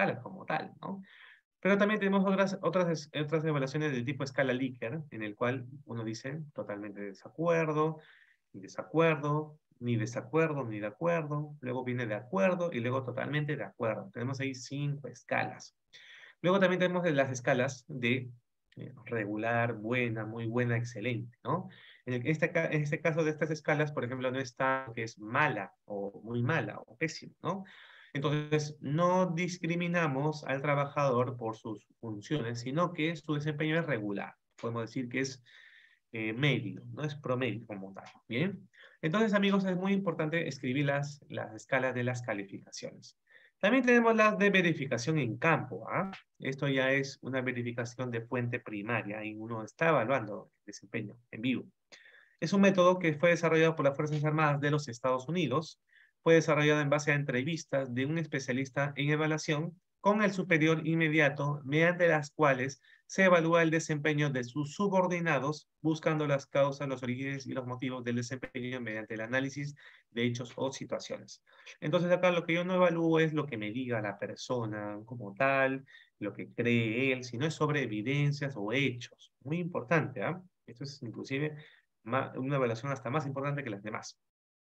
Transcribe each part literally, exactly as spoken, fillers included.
escalas como tal, ¿no? Pero también tenemos otras, otras, otras evaluaciones de tipo escala Likert, en el cual uno dice totalmente de desacuerdo, ni desacuerdo, ni desacuerdo, ni de acuerdo. Luego viene de acuerdo y luego totalmente de acuerdo. Tenemos ahí cinco escalas. Luego también tenemos las escalas de eh, regular, buena, muy buena, excelente, ¿no? En, el- este, ca- en este caso de estas escalas, por ejemplo, no está que es mala o muy mala o pésima, ¿no? Entonces, no discriminamos al trabajador por sus funciones, sino que su desempeño es regular. Podemos decir que es eh, medio, no es promedio como tal, ¿bien? Entonces, amigos, es muy importante escribir las, las escalas de las calificaciones. También tenemos las de verificación en campo, ¿ah? Esto ya es una verificación de fuente primaria y uno está evaluando el desempeño en vivo. Es un método que fue desarrollado por las Fuerzas Armadas de los Estados Unidos. Fue desarrollado en base a entrevistas de un especialista en evaluación con el superior inmediato, mediante las cuales se evalúa el desempeño de sus subordinados, buscando las causas, los orígenes y los motivos del desempeño mediante el análisis de hechos o situaciones. Entonces acá lo que yo no evalúo es lo que me diga la persona como tal, lo que cree él, sino es sobre evidencias o hechos. Muy importante, ¿ah? Esto es inclusive una evaluación hasta más importante que las demás.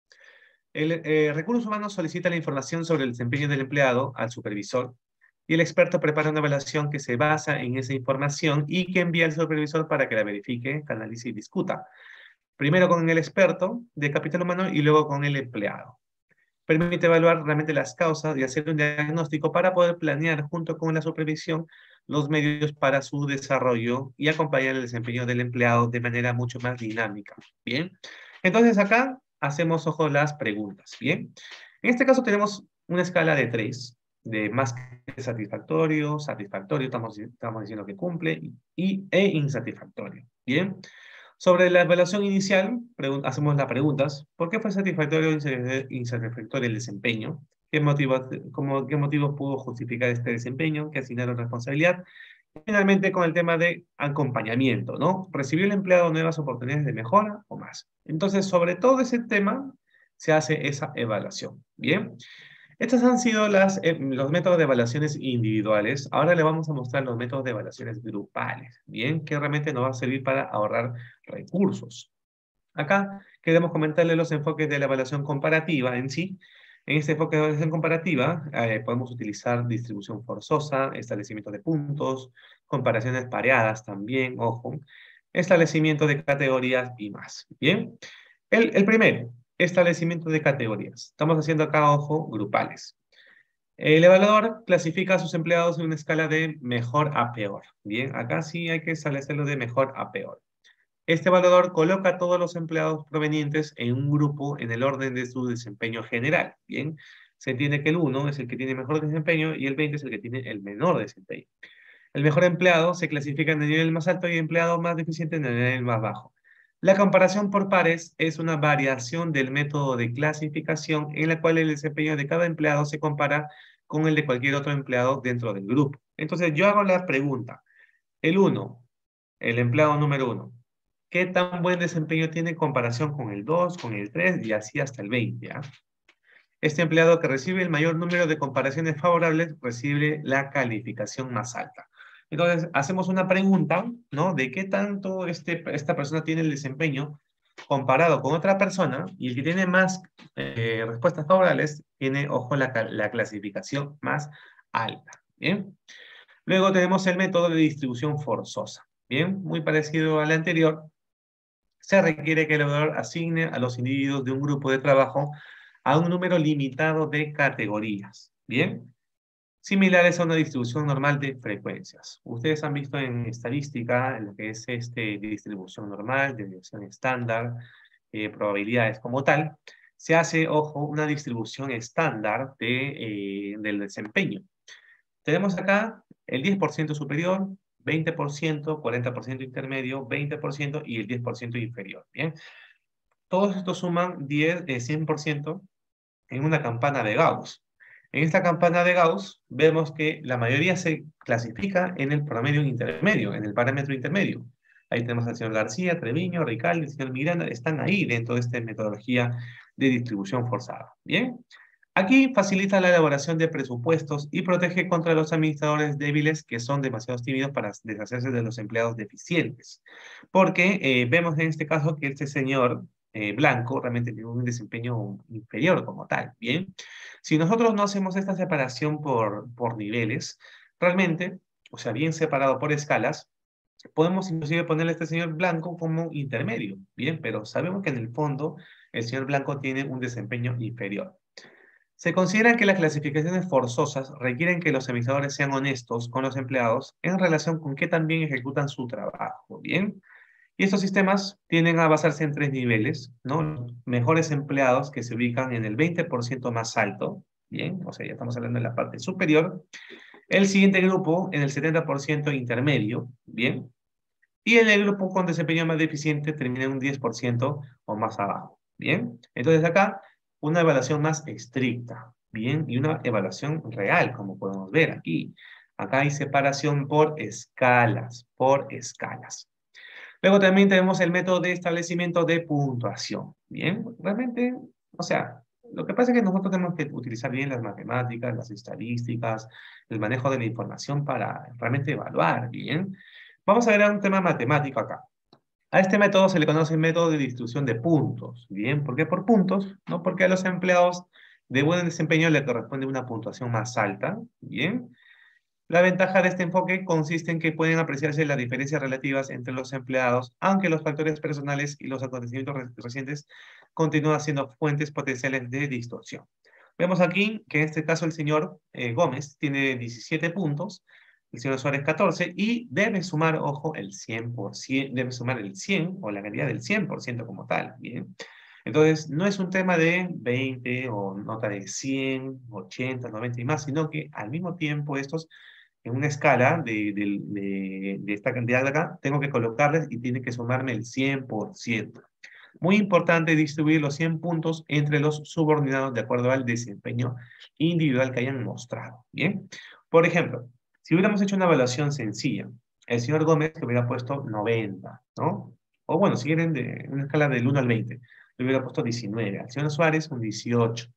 El eh, recurso humano solicita la información sobre el desempeño del empleado al supervisor y el experto prepara una evaluación que se basa en esa información y que envía al supervisor para que la verifique, canalice y discuta. Primero con el experto de capital humano y luego con el empleado. Permite evaluar realmente las causas y hacer un diagnóstico para poder planear junto con la supervisión los medios para su desarrollo y acompañar el desempeño del empleado de manera mucho más dinámica. Bien, entonces acá hacemos, ojo, las preguntas. Bien, en este caso tenemos una escala de tres, de más que satisfactorio, satisfactorio, estamos, estamos diciendo que cumple, y, e insatisfactorio. Bien. Sobre la evaluación inicial, hacemos las preguntas. ¿Por qué fue satisfactorio o insatisfactorio el desempeño? ¿Qué motivos, cómo, qué motivos pudo justificar este desempeño? ¿Qué asignaron responsabilidad? Y finalmente, con el tema de acompañamiento, ¿no? ¿Recibió el empleado nuevas oportunidades de mejora o más? Entonces, sobre todo ese tema, se hace esa evaluación. Bien. Estos han sido las, eh, los métodos de evaluaciones individuales. Ahora le vamos a mostrar los métodos de evaluaciones grupales, ¿bien? Que realmente nos va a servir para ahorrar recursos. Acá queremos comentarle los enfoques de la evaluación comparativa en sí. En este enfoque de evaluación comparativa eh, podemos utilizar distribución forzosa, establecimiento de puntos, comparaciones pareadas también, ojo, establecimiento de categorías y más, ¿bien? El, el primero, establecimiento de categorías. Estamos haciendo acá, ojo, grupales. El evaluador clasifica a sus empleados en una escala de mejor a peor. Bien, acá sí hay que establecerlo de mejor a peor. Este evaluador coloca a todos los empleados provenientes en un grupo en el orden de su desempeño general. Bien, se entiende que el uno es el que tiene mejor desempeño y el veinte es el que tiene el menor desempeño. El mejor empleado se clasifica en el nivel más alto y el empleado más deficiente en el nivel más bajo. La comparación por pares es una variación del método de clasificación en la cual el desempeño de cada empleado se compara con el de cualquier otro empleado dentro del grupo. Entonces yo hago la pregunta. El uno, el empleado número uno, ¿qué tan buen desempeño tiene en comparación con el dos, con el tres y así hasta el veinte? ¿Ya? Este empleado que recibe el mayor número de comparaciones favorables recibe la calificación más alta. Entonces, hacemos una pregunta, ¿no? De qué tanto este, esta persona tiene el desempeño comparado con otra persona, y el que tiene más eh, respuestas favorables tiene, ojo, la, la clasificación más alta. ¿Bien? Luego tenemos el método de distribución forzosa. Bien, muy parecido al anterior. Se requiere que el evaluador asigne a los individuos de un grupo de trabajo a un número limitado de categorías. Bien, similares a una distribución normal de frecuencias. Ustedes han visto en estadística en lo que es este, distribución normal, desviación estándar, eh, probabilidades como tal. Se hace, ojo, una distribución estándar de, eh, del desempeño. Tenemos acá el diez por ciento superior, veinte por ciento, cuarenta por ciento intermedio, veinte por ciento y el diez por ciento inferior. Bien, todos estos suman diez, eh, cien por ciento en una campana de Gauss. En esta campana de Gauss vemos que la mayoría se clasifica en el promedio intermedio, en el parámetro intermedio. Ahí tenemos al señor García, Treviño, Ricalde, el señor Miranda, están ahí dentro de esta metodología de distribución forzada. Bien, Aquí facilita la elaboración de presupuestos y protege contra los administradores débiles que son demasiado tímidos para deshacerse de los empleados deficientes. Porque eh, vemos en este caso que este señor eh, Blanco realmente tiene un desempeño inferior como tal, ¿bien? Si nosotros no hacemos esta separación por, por niveles, realmente, o sea, bien separado por escalas, podemos inclusive ponerle a este señor Blanco como intermedio, ¿bien? Pero sabemos que en el fondo el señor Blanco tiene un desempeño inferior. Se considera que las clasificaciones forzosas requieren que los administradores sean honestos con los empleados en relación con qué también ejecutan su trabajo, ¿bien? Y estos sistemas tienden a basarse en tres niveles, ¿no? Los mejores empleados que se ubican en el veinte por ciento más alto, ¿bien? O sea, ya estamos hablando de la parte superior. El siguiente grupo en el setenta por ciento intermedio, ¿bien? Y en el grupo con desempeño más deficiente termina en un diez por ciento o más abajo, ¿bien? Entonces acá, una evaluación más estricta, ¿bien? Y una evaluación real, como podemos ver aquí. Acá hay separación por escalas, por escalas. Luego también tenemos el método de establecimiento de puntuación, ¿bien? Realmente, o sea, lo que pasa es que nosotros tenemos que utilizar bien las matemáticas, las estadísticas, el manejo de la información para realmente evaluar, ¿bien? Vamos a ver un tema matemático acá. A este método se le conoce el método de distribución de puntos, ¿bien? ¿Por qué por puntos? No, porque a los empleados de buen desempeño le corresponde una puntuación más alta, ¿bien? La ventaja de este enfoque consiste en que pueden apreciarse las diferencias relativas entre los empleados, aunque los factores personales y los acontecimientos re- recientes continúan siendo fuentes potenciales de distorsión. Vemos aquí que en este caso el señor eh, Gómez tiene diecisiete puntos, el señor Suárez catorce, y debe sumar, ojo, el cien por ciento, debe sumar el cien o la cantidad del cien por ciento como tal, ¿bien? Entonces, no es un tema de veinte o nota de cien, ochenta, noventa y más, sino que al mismo tiempo estos en una escala de, de, de, de esta cantidad de acá, tengo que colocarles y tiene que sumarme el cien por ciento. Muy importante distribuir los cien puntos entre los subordinados de acuerdo al desempeño individual que hayan mostrado. Bien. Por ejemplo, si hubiéramos hecho una evaluación sencilla, el señor Gómez que hubiera puesto noventa, ¿no? O bueno, si quieren de una escala del uno al veinte, le hubiera puesto diecinueve. Al señor Suárez, un dieciocho.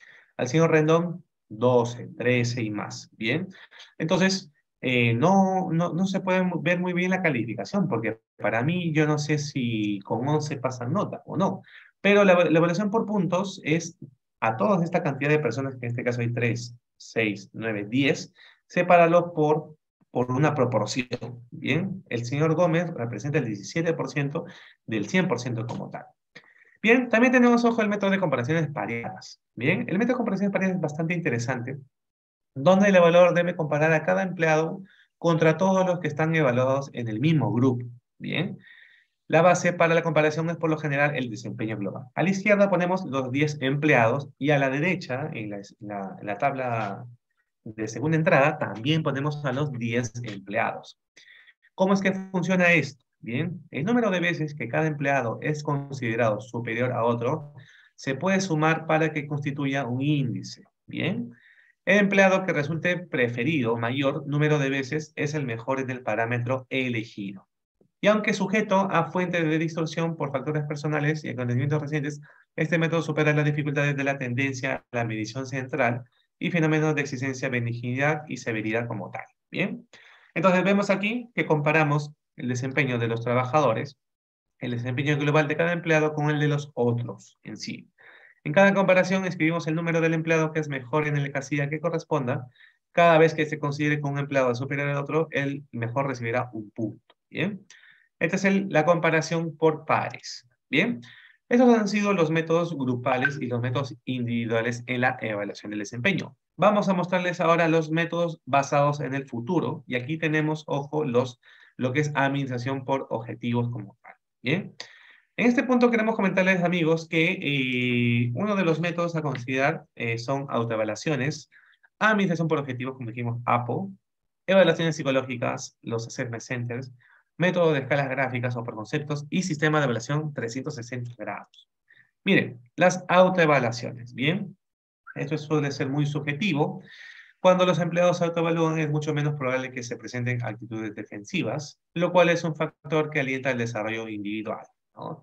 Al señor Rendón, doce, trece y más. Bien. Entonces, eh, no, no, no se puede ver muy bien la calificación, porque para mí yo no sé si con once pasan nota o no. Pero la, la evaluación por puntos es a toda esta cantidad de personas, que en este caso hay tres, seis, nueve, diez, sepáralo por, por una proporción. Bien. El señor Gómez representa el diecisiete por ciento del cien por ciento como tal. Bien, también tenemos, ojo, el método de comparaciones pareadas. Bien, el método de comparaciones pareadas es bastante interesante, donde el evaluador debe comparar a cada empleado contra todos los que están evaluados en el mismo grupo. Bien, la base para la comparación es por lo general el desempeño global. A la izquierda ponemos los diez empleados y a la derecha, en la, la, en la tabla de segunda entrada, también ponemos a los diez empleados. ¿Cómo es que funciona esto? Bien, el número de veces que cada empleado es considerado superior a otro se puede sumar para que constituya un índice. Bien, el empleado que resulte preferido mayor número de veces es el mejor en el parámetro elegido. Y aunque sujeto a fuentes de distorsión por factores personales y acontecimientos recientes, este método supera las dificultades de la tendencia a la medición central y fenómenos de existencia, benignidad y severidad como tal. Bien, entonces vemos aquí que comparamos el desempeño de los trabajadores, el desempeño global de cada empleado con el de los otros en sí. En cada comparación escribimos el número del empleado que es mejor en la casilla que corresponda. Cada vez que se considere con un empleado superior al otro, el mejor recibirá un punto. Bien. Esta es el, la comparación por pares. Bien. Estos han sido los métodos grupales y los métodos individuales en la evaluación del desempeño. Vamos a mostrarles ahora los métodos basados en el futuro. Y aquí tenemos, ojo, los, lo que es administración por objetivos como tal. Bien. En este punto queremos comentarles, amigos, que eh, uno de los métodos a considerar eh, son autoevaluaciones, administración por objetivos, como dijimos, A P O, evaluaciones psicológicas, los assessment centers, método de escalas gráficas o por conceptos y sistema de evaluación trescientos sesenta grados. Miren, las autoevaluaciones, ¿bien? Esto suele ser muy subjetivo. Cuando los empleados se autoevalúan es mucho menos probable que se presenten actitudes defensivas, lo cual es un factor que alienta el desarrollo individual, ¿no?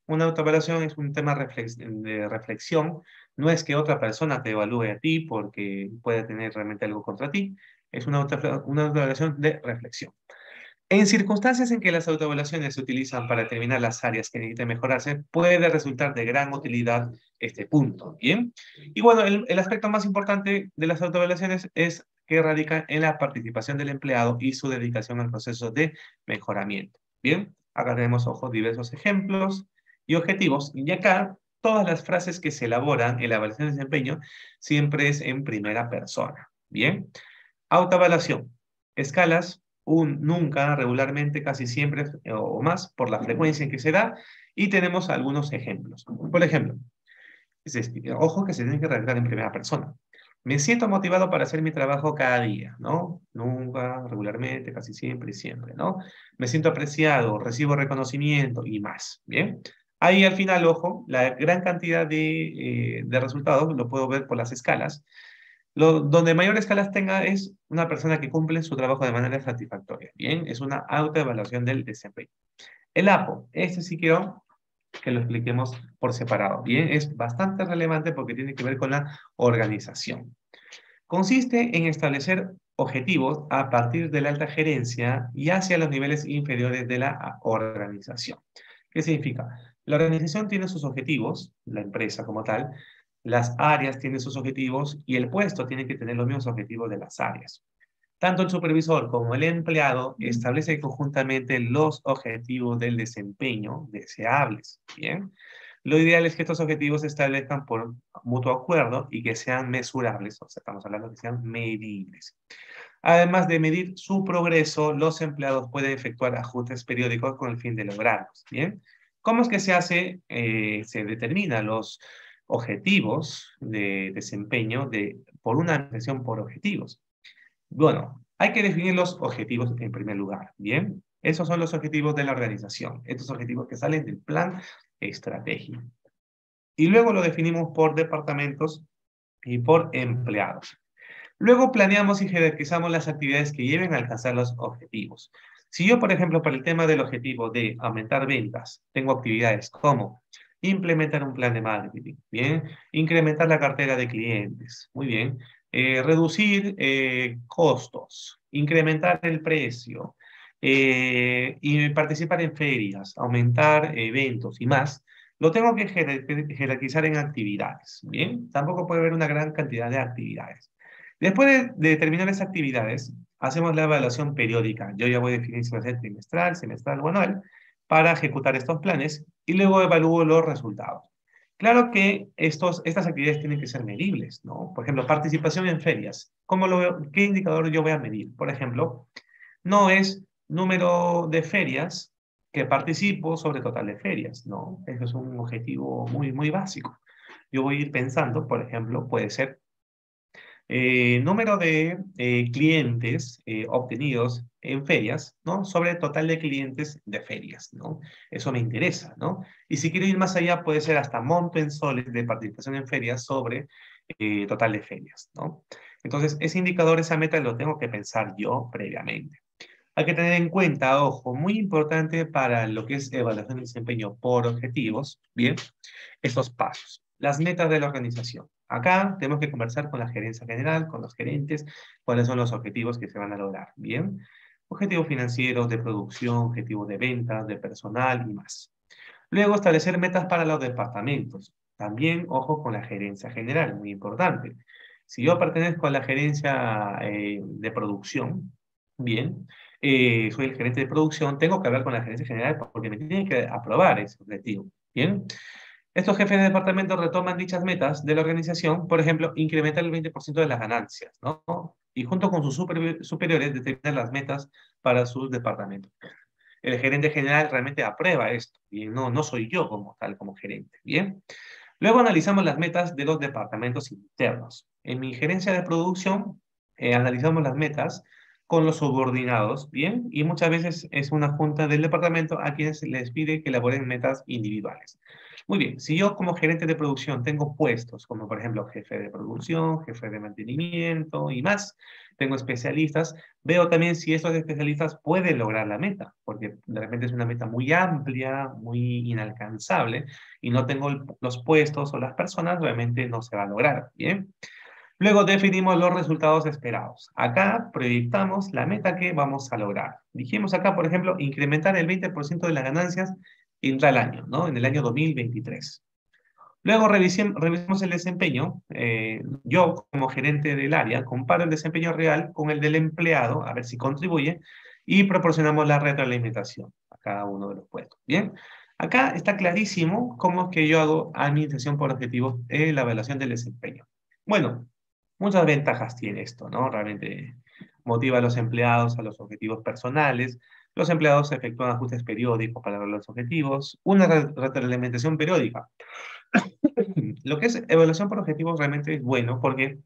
Una autoevaluación es un tema reflex de reflexión. No es que otra persona te evalúe a ti porque puede tener realmente algo contra ti. Es una, auto una autoevaluación de reflexión. En circunstancias en que las autoevaluaciones se utilizan para determinar las áreas que necesitan mejorarse, puede resultar de gran utilidad este punto, ¿bien? Y bueno, el, el aspecto más importante de las autoevaluaciones es que radica en la participación del empleado y su dedicación al proceso de mejoramiento, ¿bien? Acá tenemos, ojo, diversos ejemplos y objetivos, y acá todas las frases que se elaboran en la evaluación de desempeño siempre es en primera persona, ¿bien? Autoevaluación. Escalas, un, nunca, regularmente, casi siempre eh, o más, por la frecuencia en que se da, y tenemos algunos ejemplos. Por ejemplo, es, ojo que se tiene que realizar en primera persona. Me siento motivado para hacer mi trabajo cada día, ¿no? Nunca, regularmente, casi siempre y siempre, ¿no? Me siento apreciado, recibo reconocimiento y más, ¿bien? Ahí al final, ojo, la gran cantidad de, eh, de resultados lo puedo ver por las escalas. Lo, donde mayor escalas tenga es una persona que cumple su trabajo de manera satisfactoria. Bien, es una autoevaluación del desempeño. El A P O, este sí quiero que lo expliquemos por separado. Bien, es bastante relevante porque tiene que ver con la organización. Consiste en establecer objetivos a partir de la alta gerencia y hacia los niveles inferiores de la organización. ¿Qué significa? La organización tiene sus objetivos, la empresa como tal, las áreas tienen sus objetivos y el puesto tiene que tener los mismos objetivos de las áreas. Tanto el supervisor como el empleado establecen conjuntamente los objetivos del desempeño deseables. ¿Bien? Lo ideal es que estos objetivos se establezcan por mutuo acuerdo y que sean mesurables, o sea, estamos hablando de que sean medibles. Además de medir su progreso, los empleados pueden efectuar ajustes periódicos con el fin de lograrlos. ¿Bien? ¿Cómo es que se hace, eh, se determina los objetivos de desempeño de, por una organización por objetivos? Bueno, hay que definir los objetivos en primer lugar, ¿bien? Esos son los objetivos de la organización, estos objetivos que salen del plan estratégico. Y luego lo definimos por departamentos y por empleados. Luego planeamos y jerarquizamos las actividades que lleven a alcanzar los objetivos. Si yo, por ejemplo, para el tema del objetivo de aumentar ventas, tengo actividades como implementar un plan de marketing, ¿bien? Incrementar la cartera de clientes, muy bien. Eh, reducir eh, costos, incrementar el precio, eh, y participar en ferias, aumentar eventos y más, lo tengo que jerarquizar en actividades, ¿bien? Tampoco puede haber una gran cantidad de actividades. Después de, de terminar esas actividades, hacemos la evaluación periódica. Yo ya voy a definir si va a ser trimestral, semestral o anual para ejecutar estos planes y luego evalúo los resultados. Claro que estos, estas actividades tienen que ser medibles, ¿no? Por ejemplo, participación en ferias. ¿Cómo lo veo? ¿Qué indicador yo voy a medir? Por ejemplo, no es número de ferias que participo sobre total de ferias, ¿no? Eso es un objetivo muy, muy básico. Yo voy a ir pensando, por ejemplo, puede ser eh, número de eh, clientes eh, obtenidos en ferias, ¿no? Sobre el total de clientes de ferias, ¿no? Eso me interesa, ¿no? Y si quiero ir más allá, puede ser hasta monto en soles de participación en ferias sobre eh, total de ferias, ¿no? Entonces, ese indicador, esa meta, lo tengo que pensar yo previamente. Hay que tener en cuenta, ojo, muy importante para lo que es evaluación de desempeño por objetivos, ¿bien? Estos pasos. Las metas de la organización. Acá tenemos que conversar con la gerencia general, con los gerentes, cuáles son los objetivos que se van a lograr, ¿bien? Objetivos financieros, de producción, objetivos de ventas, de personal y más. Luego, establecer metas para los departamentos. También, ojo, con la gerencia general, muy importante. Si yo pertenezco a la gerencia eh, de producción, bien, eh, soy el gerente de producción, tengo que hablar con la gerencia general porque me tienen que aprobar ese objetivo, bien. Estos jefes de departamento retoman dichas metas de la organización, por ejemplo, incrementar el veinte por ciento de las ganancias, ¿no? Y junto con sus super, superiores determinar las metas para sus departamentos. El gerente general realmente aprueba esto, y no, no soy yo como tal, como gerente, ¿bien? Luego analizamos las metas de los departamentos internos. En mi gerencia de producción, eh, analizamos las metas con los subordinados, ¿bien? Y muchas veces es una junta del departamento a quienes les pide que elaboren metas individuales. Muy bien, si yo como gerente de producción tengo puestos, como por ejemplo jefe de producción, jefe de mantenimiento y más, tengo especialistas, veo también si estos especialistas pueden lograr la meta, porque de repente es una meta muy amplia, muy inalcanzable, y no tengo el- los puestos o las personas, realmente no se va a lograr, ¿bien? Luego definimos los resultados esperados. Acá proyectamos la meta que vamos a lograr. Dijimos acá, por ejemplo, incrementar el veinte por ciento de las ganancias en tal año, ¿no? En el año dos mil veintitrés. Luego revisem- revisamos el desempeño. Eh, yo, como gerente del área, comparo el desempeño real con el del empleado, a ver si contribuye, y proporcionamos la retroalimentación a cada uno de los puestos. Bien, acá está clarísimo cómo es que yo hago administración por objetivos en la evaluación del desempeño. Bueno, muchas ventajas tiene esto, ¿no? Realmente motiva a los empleados a los objetivos personales. Los empleados efectúan ajustes periódicos para lograr los objetivos. Una re- retroalimentación periódica. Lo que es evaluación por objetivos realmente es bueno porque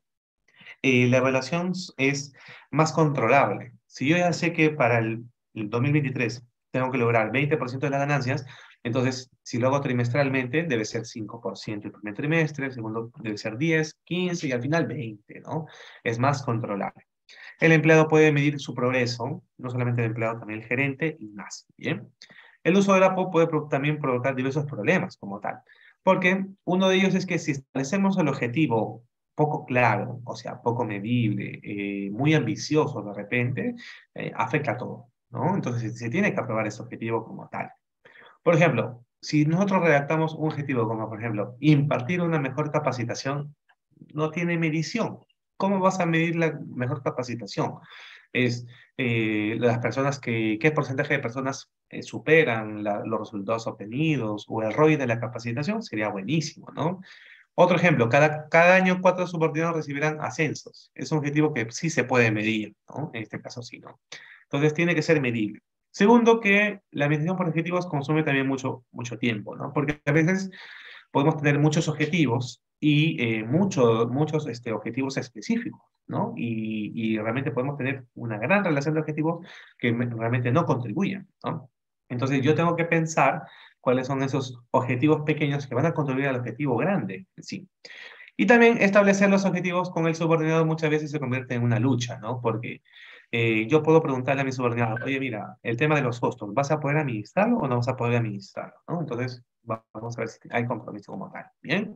eh, la evaluación es más controlable. Si yo ya sé que para el, el dos mil veintitrés tengo que lograr veinte por ciento de las ganancias, entonces si lo hago trimestralmente debe ser cinco por ciento el primer trimestre, el segundo debe ser diez, quince y al final veinte, ¿no? Es más controlable. El empleado puede medir su progreso, no solamente el empleado, también el gerente y más, ¿bien? El uso de la P O puede pro- también provocar diversos problemas como tal, porque uno de ellos es que si establecemos el objetivo poco claro, o sea, poco medible, eh, muy ambicioso de repente, eh, afecta a todo, ¿no? Entonces se tiene que aprobar ese objetivo como tal. Por ejemplo, si nosotros redactamos un objetivo como, por ejemplo, impartir una mejor capacitación, no tiene medición. ¿Cómo vas a medir la mejor capacitación? Es eh, las personas que, qué porcentaje de personas eh, superan la- los resultados obtenidos o el R O I de la capacitación, sería buenísimo, ¿no? Otro ejemplo, cada, cada año cuatro subordinados recibirán ascensos. Es un objetivo que sí se puede medir, ¿no? En este caso sí, ¿no? Entonces tiene que ser medible. Segundo, que la medición por objetivos consume también mucho, mucho tiempo, ¿no? Porque a veces podemos tener muchos objetivos y eh, muchos muchos este, objetivos específicos, ¿no? Y, y realmente podemos tener una gran relación de objetivos que me- realmente no contribuyen, ¿no? Entonces yo tengo que pensar cuáles son esos objetivos pequeños que van a contribuir al objetivo grande, sí. Y también establecer los objetivos con el subordinado muchas veces se convierte en una lucha, ¿no? Porque eh, yo puedo preguntarle a mi subordinado, oye, mira, el tema de los costos, ¿vas a poder administrarlo o no vas a poder administrarlo? ¿No? Entonces, va- vamos a ver si hay compromiso como tal. Bien.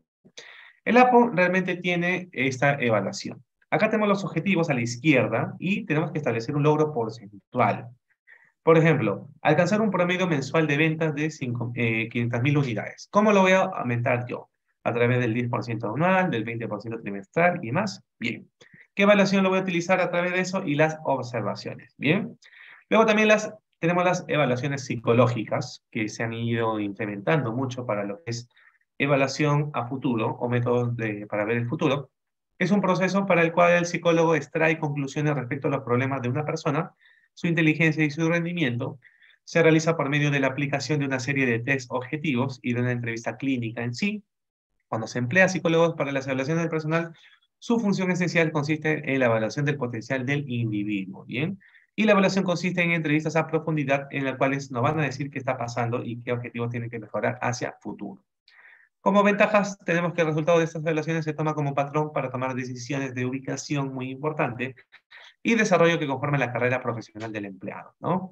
El A P O realmente tiene esta evaluación. Acá tenemos los objetivos a la izquierda y tenemos que establecer un logro porcentual. Por ejemplo, alcanzar un promedio mensual de ventas de cinco, eh, quinientas mil unidades. ¿Cómo lo voy a aumentar yo? A través del diez por ciento anual, del veinte por ciento trimestral y más. Bien. ¿Qué evaluación lo voy a utilizar a través de eso? Y las observaciones. Bien. Luego también las, tenemos las evaluaciones psicológicas que se han ido implementando mucho para lo que es evaluación a futuro o métodos de, para ver el futuro. Es un proceso para el cual el psicólogo extrae conclusiones respecto a los problemas de una persona, su inteligencia y su rendimiento. Se realiza por medio de la aplicación de una serie de test objetivos y de una entrevista clínica en sí. Cuando se emplea psicólogos para las evaluaciones del personal, su función esencial consiste en la evaluación del potencial del individuo, ¿bien? Y la evaluación consiste en entrevistas a profundidad en las cuales nos van a decir qué está pasando y qué objetivos tienen que mejorar hacia futuro. Como ventajas, tenemos que el resultado de estas evaluaciones se toma como patrón para tomar decisiones de ubicación muy importante y desarrollo que conforme la carrera profesional del empleado, ¿no?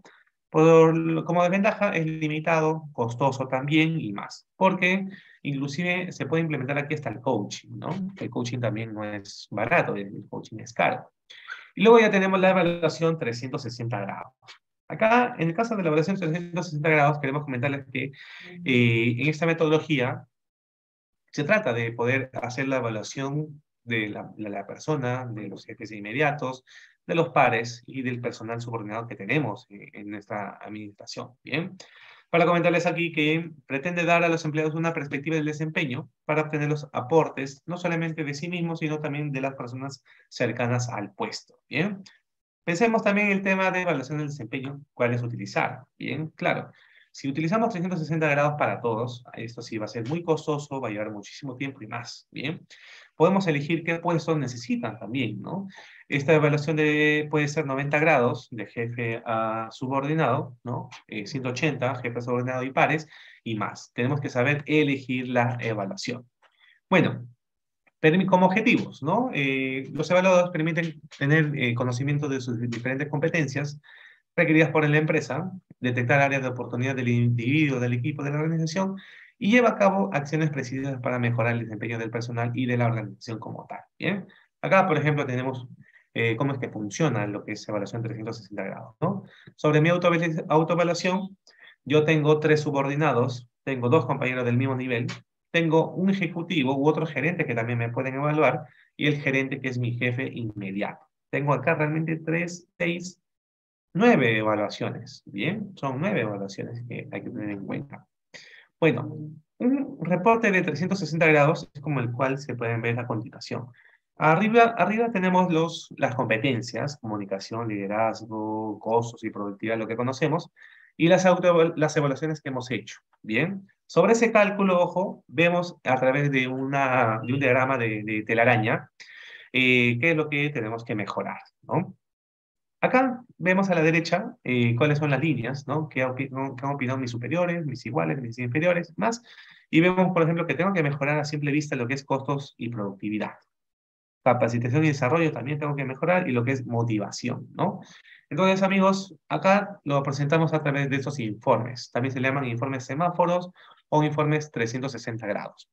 Por, como desventaja es limitado, costoso también y más, porque inclusive se puede implementar aquí hasta el coaching, ¿no? El coaching también no es barato, el coaching es caro. Y luego ya tenemos la evaluación trescientos sesenta grados. Acá, en el caso de la evaluación trescientos sesenta grados, queremos comentarles que eh, en esta metodología se trata de poder hacer la evaluación de la, de la persona, de los jefes inmediatos, de los pares y del personal subordinado que tenemos en, en nuestra administración. Bien. Para comentarles aquí que pretende dar a los empleados una perspectiva del desempeño para obtener los aportes, no solamente de sí mismos, sino también de las personas cercanas al puesto. Bien. Pensemos también en el tema de evaluación del desempeño, cuál es utilizar. Bien, claro. Si utilizamos trescientos sesenta grados para todos, esto sí va a ser muy costoso, va a llevar muchísimo tiempo y más. Bien, podemos elegir qué puestos necesitan también, ¿no? Esta evaluación de, puede ser noventa grados, de jefe a subordinado, ¿no? Eh, ciento ochenta, jefe a subordinado y pares, y más. Tenemos que saber elegir la evaluación. Bueno, como objetivos, ¿no? Eh, los evaluados permiten tener eh, conocimiento de sus diferentes competencias requeridas por la empresa, detectar áreas de oportunidad del individuo, del equipo, de la organización, y lleva a cabo acciones precisas para mejorar el desempeño del personal y de la organización como tal, ¿bien? Acá, por ejemplo, tenemos eh, cómo es que funciona lo que es evaluación trescientos sesenta grados, ¿no? Sobre mi autoevaluación, yo tengo tres subordinados, tengo dos compañeros del mismo nivel, tengo un ejecutivo u otro gerente que también me pueden evaluar, y el gerente que es mi jefe inmediato. Tengo acá realmente tres, seis, nueve evaluaciones, ¿bien? Son nueve evaluaciones que hay que tener en cuenta. Bueno, un reporte de trescientos sesenta grados es como el cual se pueden ver a continuación. Arriba, arriba tenemos los, las competencias, comunicación, liderazgo, costos y productividad, lo que conocemos, y las, auto, las evaluaciones que hemos hecho. Bien, sobre ese cálculo, ojo, vemos a través de, una, de un diagrama de, de telaraña eh, qué es lo que tenemos que mejorar, ¿no? Acá vemos a la derecha eh, cuáles son las líneas, ¿no? ¿Qué, qué, qué han opinado mis superiores, mis iguales, mis inferiores, más? Y vemos, por ejemplo, que tengo que mejorar a simple vista lo que es costos y productividad. Capacitación y desarrollo también tengo que mejorar, y lo que es motivación, ¿no? Entonces, amigos, acá lo presentamos a través de estos informes. También se le llaman informes semáforos o informes trescientos sesenta grados.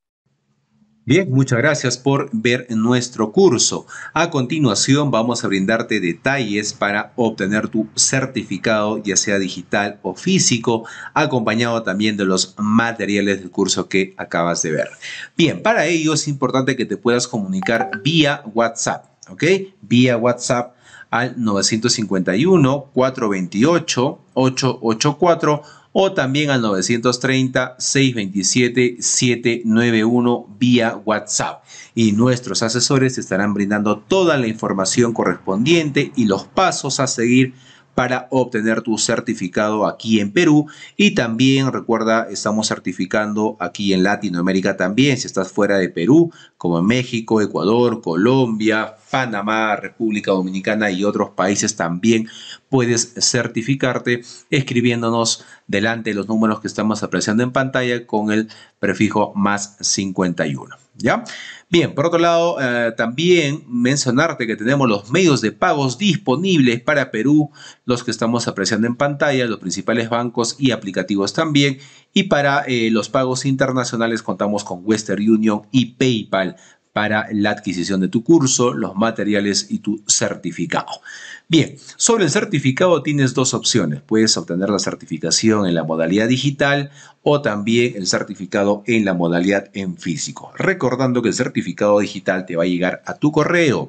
Bien, muchas gracias por ver nuestro curso. A continuación vamos a brindarte detalles para obtener tu certificado, ya sea digital o físico, acompañado también de los materiales del curso que acabas de ver. Bien, para ello es importante que te puedas comunicar vía WhatsApp, ¿ok? Vía WhatsApp al nueve cinco uno, cuatro dos ocho, ocho ocho cuatro o también al nueve tres cero, seis dos siete, siete nueve uno vía WhatsApp. Y nuestros asesores te estarán brindando toda la información correspondiente y los pasos a seguir para obtener tu certificado aquí en Perú. Y también recuerda, estamos certificando aquí en Latinoamérica también, si estás fuera de Perú, como en México, Ecuador, Colombia, Panamá, República Dominicana y otros países, también puedes certificarte escribiéndonos delante de los números que estamos apreciando en pantalla con el prefijo más cincuenta y uno. ¿Ya? Bien, por otro lado, eh, también mencionarte que tenemos los medios de pagos disponibles para Perú, los que estamos apreciando en pantalla, los principales bancos y aplicativos también. Y para eh, los pagos internacionales contamos con Western Union y PayPal para la adquisición de tu curso, los materiales y tu certificado. Bien, sobre el certificado tienes dos opciones. Puedes obtener la certificación en la modalidad digital o también el certificado en la modalidad en físico. Recordando que el certificado digital te va a llegar a tu correo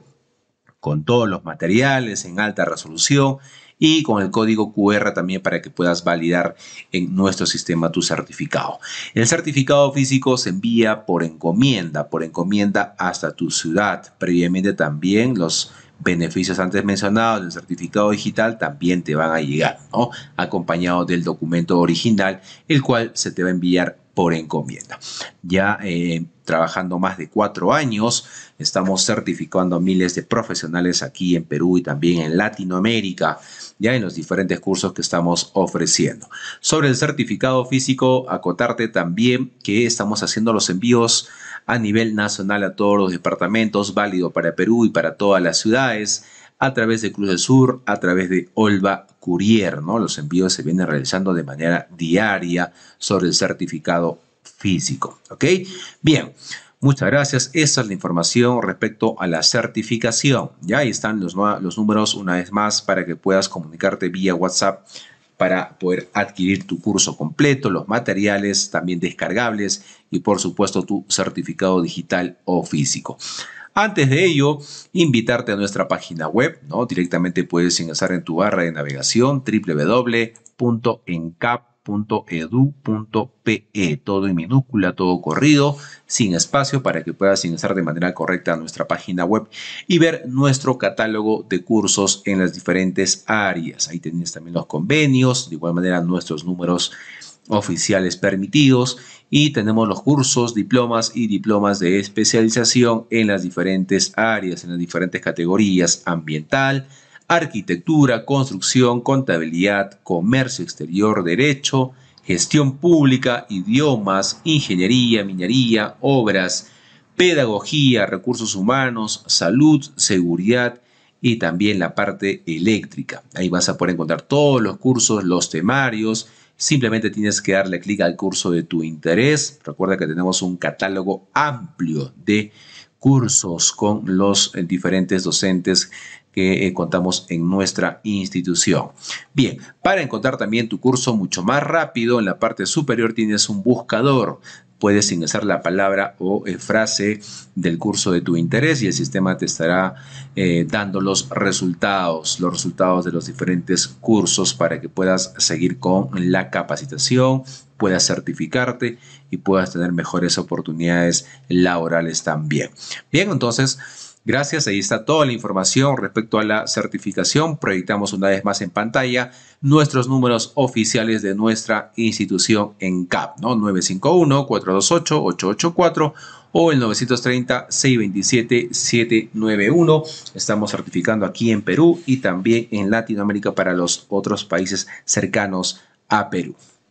con todos los materiales en alta resolución y con el código cu erre también para que puedas validar en nuestro sistema tu certificado. El certificado físico se envía por encomienda, por encomienda hasta tu ciudad. Previamente también los beneficios antes mencionados del certificado digital también te van a llegar, ¿no? Acompañado del documento original, el cual se te va a enviar por encomienda. Ya eh, trabajando más de cuatro años, estamos certificando a miles de profesionales aquí en Perú y también en Latinoamérica, ya en los diferentes cursos que estamos ofreciendo. Sobre el certificado físico, acotarte también que estamos haciendo los envíos a nivel nacional a todos los departamentos, válido para Perú y para todas las ciudades, a través de Cruz del Sur, a través de Olva Courier, ¿no? Los envíos se vienen realizando de manera diaria sobre el certificado físico, ¿ok? Bien, muchas gracias. Esa es la información respecto a la certificación. Ya ahí están los, los números una vez más para que puedas comunicarte vía WhatsApp para poder adquirir tu curso completo, los materiales también descargables y por supuesto tu certificado digital o físico. Antes de ello, invitarte a nuestra página web, ¿no? Directamente puedes ingresar en tu barra de navegación doble u doble u doble u punto encap punto edu punto pe, todo en minúscula, todo corrido, sin espacio, para que puedas ingresar de manera correcta a nuestra página web y ver nuestro catálogo de cursos en las diferentes áreas. Ahí tienes también los convenios, de igual manera nuestros números oficiales permitidos, y tenemos los cursos, diplomas y diplomas de especialización en las diferentes áreas, en las diferentes categorías: ambiental, arquitectura, construcción, contabilidad, comercio exterior, derecho, gestión pública, idiomas, ingeniería, minería, obras, pedagogía, recursos humanos, salud, seguridad y también la parte eléctrica. Ahí vas a poder encontrar todos los cursos, los temarios. Simplemente tienes que darle clic al curso de tu interés. Recuerda que tenemos un catálogo amplio de cursos con los diferentes docentes que eh, contamos en nuestra institución. Bien, para encontrar también tu curso mucho más rápido, en la parte superior tienes un buscador. Puedes ingresar la palabra o eh, frase del curso de tu interés y el sistema te estará eh, dando los resultados, los resultados de los diferentes cursos para que puedas seguir con la capacitación, puedas certificarte y puedas tener mejores oportunidades laborales también. Bien, entonces, gracias. Ahí está toda la información respecto a la certificación. Proyectamos una vez más en pantalla nuestros números oficiales de nuestra institución en C A P, ¿no? nueve cinco uno, cuatro dos ocho, ocho ocho cuatro o el nueve tres cero, seis dos siete, siete nueve uno. Estamos certificando aquí en Perú y también en Latinoamérica para los otros países cercanos a Perú.